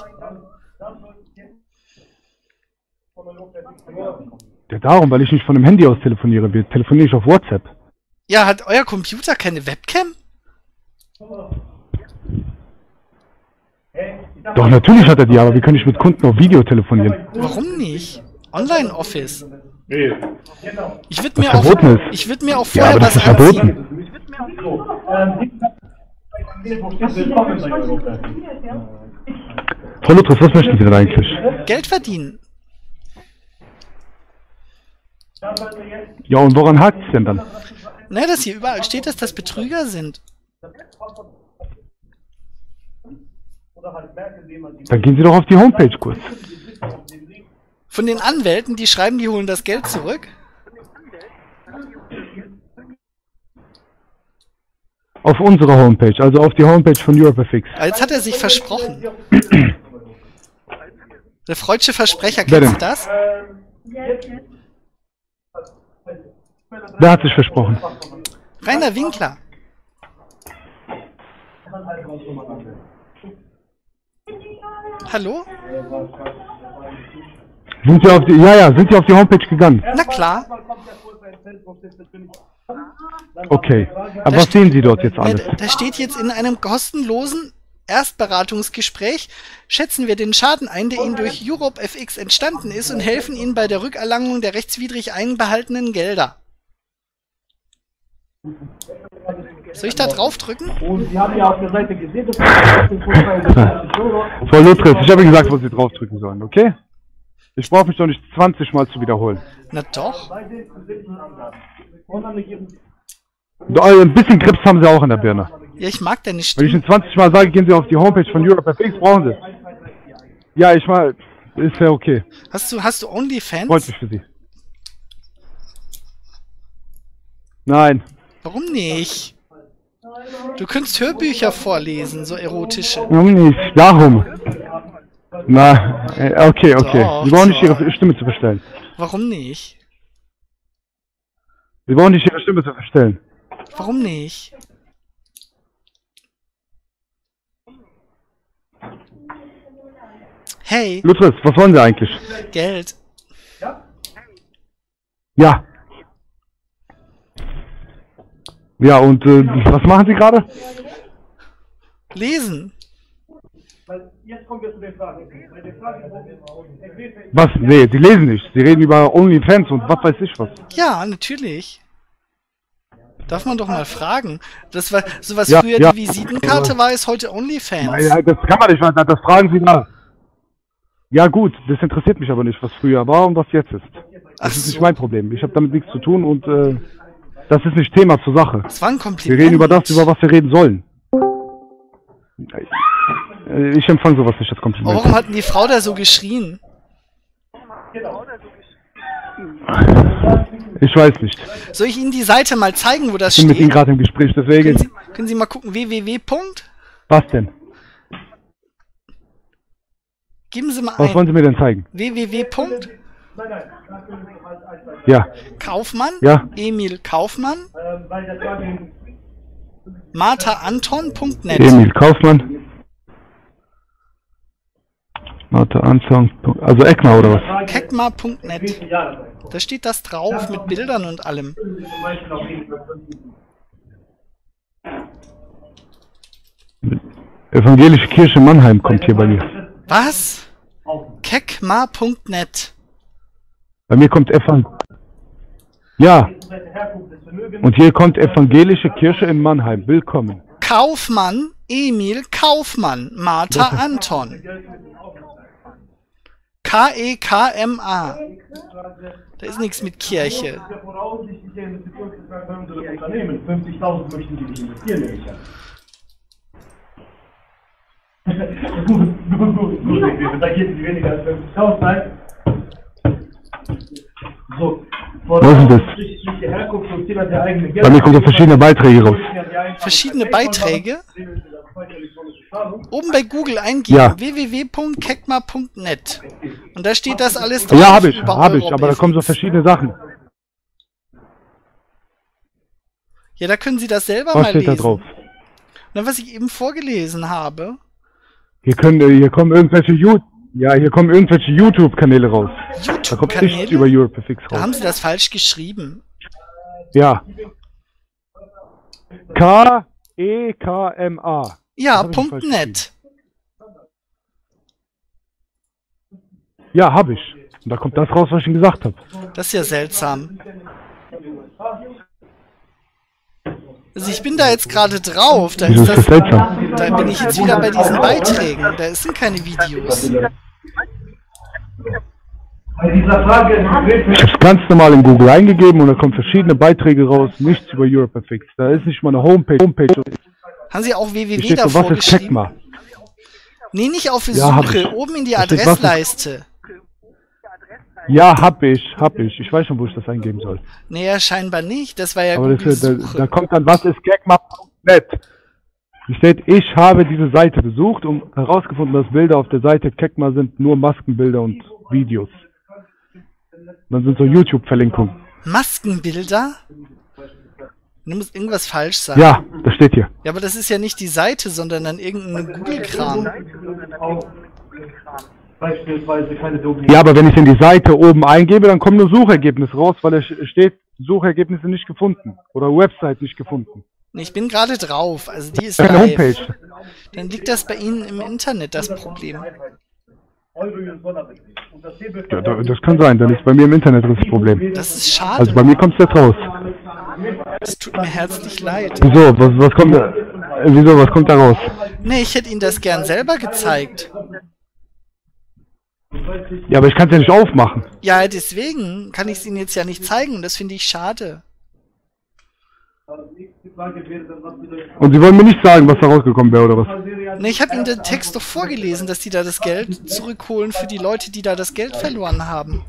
Ja, darum, weil ich nicht von dem Handy aus telefoniere. Wir telefonieren auf WhatsApp. Ja, hat euer Computer keine Webcam? Doch, natürlich hat er die, aber wir können nicht mit Kunden auf Video telefonieren. Warum nicht? Online-Office. Ich würde Was mir auch, verboten ist. ich würde mir auch Ja, vorher aber das was ist anziehen. verboten. Frau Lutrus, was möchten Sie denn eigentlich? Geld verdienen. Ja, und woran hakt es denn dann? Ne, dass hier überall steht, dass das Betrüger sind. Dann gehen Sie doch auf die Homepage kurz. Von den Anwälten, die schreiben, die holen das Geld zurück. Auf unsere Homepage, also auf die Homepage von EuropeFX. Jetzt hat er sich versprochen. Der freudsche Versprecher, Wer kennst du denn? das? Wer hat sich versprochen? Rainer Winkler. Hallo? Sind Sie auf die, ja, ja, sind Sie auf die Homepage gegangen? Na klar. Okay. Aber was sehen Sie dort jetzt Ne, alles? da da steht jetzt in einem kostenlosen Erstberatungsgespräch, schätzen wir den Schaden ein, der Ihnen durch EuropeFX entstanden ist und helfen Ihnen bei der Rückerlangung der rechtswidrig einbehaltenen Gelder. Soll ich da draufdrücken? Und Sie haben ja auf der Seite gesehen, dass Frau Lutrus, ich habe Ihnen gesagt, wo Sie draufdrücken sollen, okay? Ich brauche mich doch nicht zwanzig Mal zu wiederholen. Na doch. So, also ein bisschen Grips haben Sie auch in der Birne. Ja, ich mag deine Wenn ich Stimme. Ihnen zwanzig Mal sage, gehen Sie auf die Homepage von EuropeFX, brauchen Sie. Ja, ich mal, ist ja okay. Hast du, hast du Freut OnlyFans? mich für Sie. Nein. Warum nicht? Du könntest Hörbücher vorlesen, so erotische. Warum nicht? Darum. Na, äh, okay, okay. Doch, Sie brauchen nicht doch. Ihre Stimme zu verstellen. Warum nicht? Sie brauchen nicht Ihre Stimme zu verstellen. Warum nicht? Hey, Lutrus, was wollen Sie eigentlich? Geld. Ja. Ja, und äh, was machen Sie gerade? Lesen. Was? Nee, Sie lesen nicht. Sie reden über OnlyFans und was weiß ich was. Ja, natürlich. Darf man doch mal fragen. Das war, so was Ja, früher ja. die Visitenkarte war, ist heute OnlyFans. Ja, das kann man nicht machen, das fragen Sie nach. Ja gut, das interessiert mich aber nicht, was früher war und was jetzt ist. Ach Das ist nicht so. mein Problem. Ich habe damit nichts zu tun und äh, das ist nicht Thema zur Sache. Das war ein Wir Kompliment. reden über das, über was wir reden sollen. Äh, Ich empfange sowas nicht als Aber Kompliment. warum hat denn die Frau da so geschrien? Ich weiß nicht. Soll ich Ihnen die Seite mal zeigen, wo das Ich bin mit Ihnen steht? gerade im Gespräch, Können deswegen. Sie, können Sie mal gucken, www. Was denn? Geben Sie mal Was ein. wollen Sie mir denn zeigen? www. Ja, Kaufmann, ja. Emil Kaufmann, Martha Anton Punkt net. Emil Kaufmann. Martha Anfang. Also Eckner oder was? Kekma Punkt net. Da steht das drauf mit Bildern und allem. Evangelische Kirche Mannheim kommt hier bei mir. Was? Kekma Punkt net. Bei mir kommt Evangel. Ja. Und hier kommt Evangelische Kirche in Mannheim. Willkommen. Kaufmann, Emil Kaufmann, Martha Anton. K E K M A. Da ist nichts mit Kirche. fünfzigtausend möchten die nicht investieren, nämlich ja. Gut, gut, gut, gut. Da geht es weniger als fünfzigtausend ein. So. Was ist denn das? Bei mir kommen so verschiedene Beiträge raus. Verschiedene Beiträge. Oben bei Google eingeben, Ja. www Punkt kekma Punkt net. Und da steht das alles drauf. Ja, habe ich, über habe ich, aber da kommen so EuropeFX. verschiedene Sachen. Ja, da können Sie das selber Was mal steht da lesen. drauf? Na, was ich eben vorgelesen habe. Hier können, hier kommen irgendwelche You ja, hier kommen irgendwelche YouTube-Kanäle raus. Da kommt nichts über EuropaFix raus. Da haben sie das falsch geschrieben. Ja. K E K M A. Ja, Punkt net. Ja, habe ich. Und da kommt das raus, was ich Ihnen gesagt habe. Das ist ja seltsam. Also ich bin da jetzt gerade drauf. Da, ist das, da bin ich jetzt wieder bei diesen Beiträgen. Da sind keine Videos. Ich habe es ganz normal in Google eingegeben und da kommen verschiedene Beiträge raus. Nichts über EuropaFix. Da ist nicht mal eine Homepage. Homepage. Haben Sie auch w w w Steht davor so, was ist geschrieben? Kekma? Nee, nicht auf Ja, Suche. Oben in die Da steht, was ist- Adressleiste. Ja, hab ich, hab ich. Ich weiß schon, wo ich das eingeben soll. Nee, ja, scheinbar nicht. Das war ja Aber das, Googles da, Suche. da kommt dann, was ist Kekma Punkt net? Hier steht, ich habe diese Seite besucht und herausgefunden, dass Bilder auf der Seite Kekma sind nur Maskenbilder und Videos. Dann sind so YouTube-Verlinkungen. Maskenbilder? Du musst irgendwas falsch sagen. Ja, das steht hier. Ja, aber das ist ja nicht die Seite, sondern dann irgendein Google-Kram. Beispielsweise keine Domain. Ja, aber wenn ich in die Seite oben eingebe, dann kommen nur Suchergebnisse raus, weil es steht, Suchergebnisse nicht gefunden. Oder Website nicht gefunden. Nee, ich bin gerade drauf. Also die ist Keine live. Homepage. Dann liegt das bei Ihnen im Internet, das Problem. Ja, da- das kann sein, dann ist bei mir im Internet das Problem. Das ist schade. Also bei mir kommt es jetzt raus. Es tut mir herzlich leid. Wieso? Was, was kommt da? Äh, wieso? Was kommt da raus? Nee, ich hätte Ihnen das gern selber gezeigt. Ja, aber ich kann es ja nicht aufmachen. Ja, deswegen kann ich es Ihnen jetzt ja nicht zeigen. Das finde ich schade. Und Sie wollen mir nicht sagen, was da rausgekommen wäre, oder was? Nee, ich habe Ihnen den Text doch vorgelesen, dass die da das Geld zurückholen für die Leute, die da das Geld verloren haben.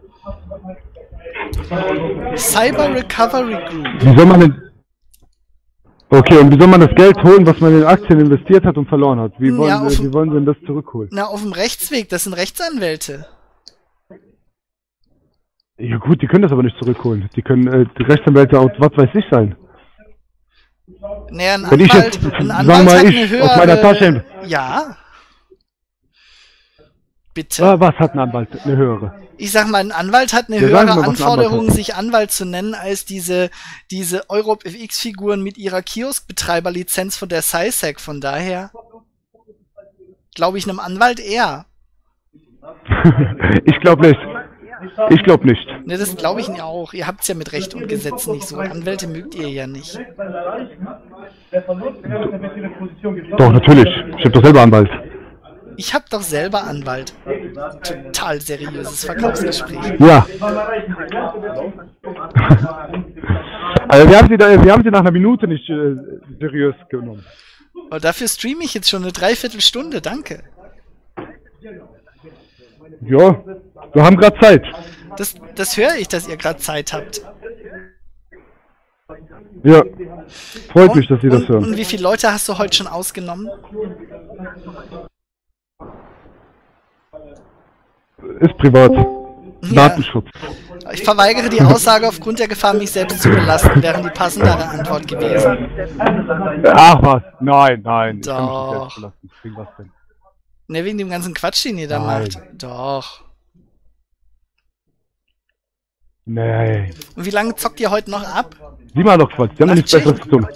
Cyber Recovery Group. Wie soll man denn... Okay, und wie soll man das Geld holen, was man in Aktien investiert hat und verloren hat? Wie wollen, Ja, auf- Sie, wie wollen Sie denn das zurückholen? Na, auf dem Rechtsweg, das sind Rechtsanwälte. Ja gut, die können das aber nicht zurückholen. Die können äh, die Rechtsanwälte auch was weiß ich sein. Naja, ein Wenn ich Anwalt, jetzt, ein sagen Anwalt wir mal, hat ich eine höhere... aus meiner Tasche... Ja. Bitte. Ah, was hat ein Anwalt? Eine höhere. Ich sag mal, ein Anwalt hat eine Ja, sagen höhere wir, was ein Anwalt Anforderung, hat. sich Anwalt zu nennen, als diese, diese EuropaFX-Figuren mit ihrer Kioskbetreiberlizenz von der SciSec. Von daher glaube ich einem Anwalt eher. Ich glaube nicht. Ich glaube nicht. Ne, das glaube ich Ihnen auch. Ihr habt's ja mit Recht und Gesetz nicht so. Anwälte mögt ihr ja nicht. Doch, natürlich. Ich habe doch selber Anwalt. Ich hab doch selber Anwalt. Total seriöses Verkaufsgespräch. Ja. Also wir haben sie, da, wir haben sie nach einer Minute nicht äh, seriös genommen. Aber dafür streame ich jetzt schon eine Dreiviertelstunde. Danke. Ja, wir haben gerade Zeit. Das, das höre ich, dass ihr gerade Zeit habt. Ja, freut Und, mich, dass Sie das und, hören. und wie viele Leute hast du heute schon ausgenommen? Ist privat. Ja. Datenschutz. Ich verweigere die Aussage aufgrund der Gefahr, mich selbst zu belasten, wäre die passendere Antwort gewesen. Ach was, nein, nein. Ich kann mich nicht Doch. selbst verlassen. Wegen was denn? Ne, wegen dem ganzen Quatsch, den ihr da Nein. macht. Doch. Nee. Und wie lange zockt ihr heute noch ab? Sieh mal noch Quatsch, Sie haben ja nichts Nachtschicht. Besseres zu tun.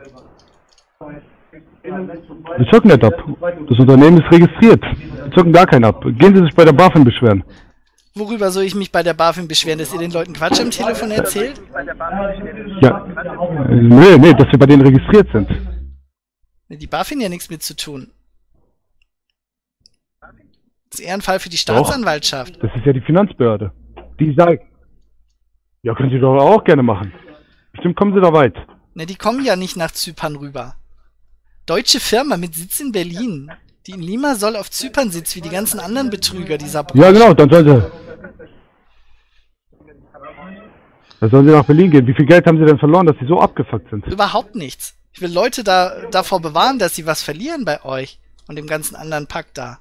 Wir zocken nicht ab. Das Unternehmen ist registriert. Wir zocken gar keinen ab. Gehen Sie sich bei der BaFin beschweren. Worüber soll ich mich bei der BaFin beschweren, dass ihr den Leuten Quatsch am Telefon erzählt? Ja. Äh, Nee, nee, dass wir bei denen registriert sind. Die BaFin ja nichts mit zu tun. Das ist eher ein Fall für die Staatsanwaltschaft. Das ist ja die Finanzbehörde. Die sagt. Ja, können Sie doch auch gerne machen. Bestimmt kommen Sie da weit. Ne, die kommen ja nicht nach Zypern rüber. Deutsche Firma mit Sitz in Berlin. Die in Lima soll auf Zypern sitzt, wie die ganzen anderen Betrüger dieser Branche. Ja, genau, dann sollen Sie. Dann sollen Sie nach Berlin gehen. Wie viel Geld haben Sie denn verloren, dass Sie so abgefuckt sind? Überhaupt nichts. Ich will Leute da davor bewahren, dass sie was verlieren bei euch und dem ganzen anderen Pack da.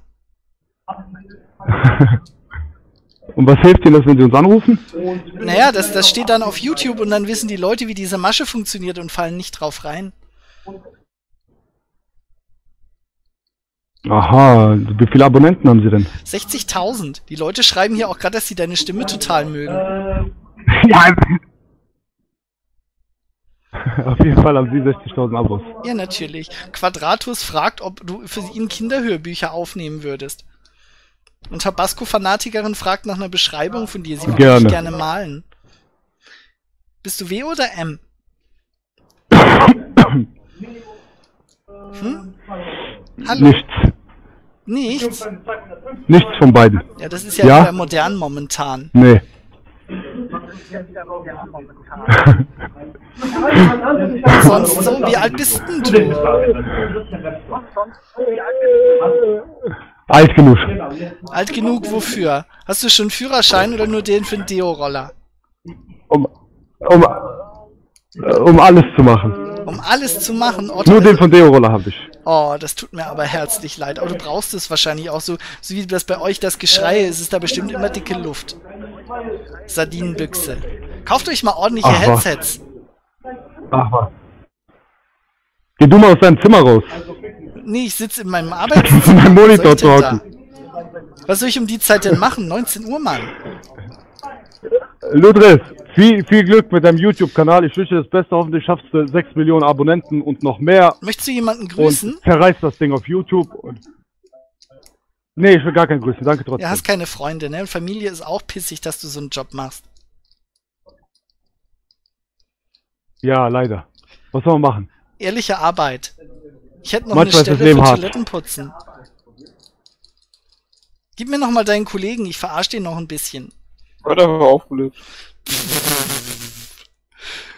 Und was hilft Ihnen das, wenn Sie uns anrufen? Naja, das, das steht dann auf YouTube und dann wissen die Leute, wie diese Masche funktioniert und fallen nicht drauf rein. Aha, wie viele Abonnenten haben Sie denn? sechzigtausend. Die Leute schreiben hier auch gerade, dass sie deine Stimme total mögen. Ja, auf jeden Fall haben Sie sechzigtausend Abos. Ja, natürlich. Quadratus fragt, ob du für ihn Kinderhörbücher aufnehmen würdest. Und Tabasco-Fanatikerin fragt nach einer Beschreibung von dir. Sie würde Gerne. dich gerne malen. Bist du W oder M? Hm? Hallo? Nichts. Nichts? Nichts von beiden. Ja, das ist ja, Ja? wieder modern momentan. Nee. Sonst so, wie alt bist denn du? Alt genug. Alt genug wofür? Hast du schon einen Führerschein oder nur den für den Deo-Roller? Um, um, um alles zu machen. Um alles zu machen? Otto, Nur den von Deo-Roller habe ich. oh, das tut mir aber herzlich leid. Aber du brauchst es wahrscheinlich auch so, so wie das bei euch das Geschrei ist, ist da bestimmt immer dicke Luft. Sardinenbüchse. Kauft euch mal ordentliche Ach, was. Headsets. Ach was. Geh du mal aus deinem Zimmer raus. Nee, ich sitze in meinem In Arbeitszimmer. meinem Was soll Monitor ich denn da? talken. Was soll ich um die Zeit denn machen? neunzehn Uhr, Mann. Ludres, viel, viel Glück mit deinem YouTube-Kanal. Ich wünsche dir das Beste. Hoffentlich schaffst du sechs Millionen Abonnenten und noch mehr. Möchtest du jemanden grüßen? Und zerreißt das Ding auf YouTube. Und nee, ich will gar keinen grüßen. Danke trotzdem. Ja, hast keine Freunde, ne? Und Familie ist auch pissig, dass du so einen Job machst. Ja, leider. Was soll man machen? Ehrliche Arbeit. Ich hätte noch Manchmal eine ist das Stelle Leben für hart. Toilettenputzen. Gib mir noch mal deinen Kollegen, ich verarsche den noch ein bisschen. Hör doch auf, blöd.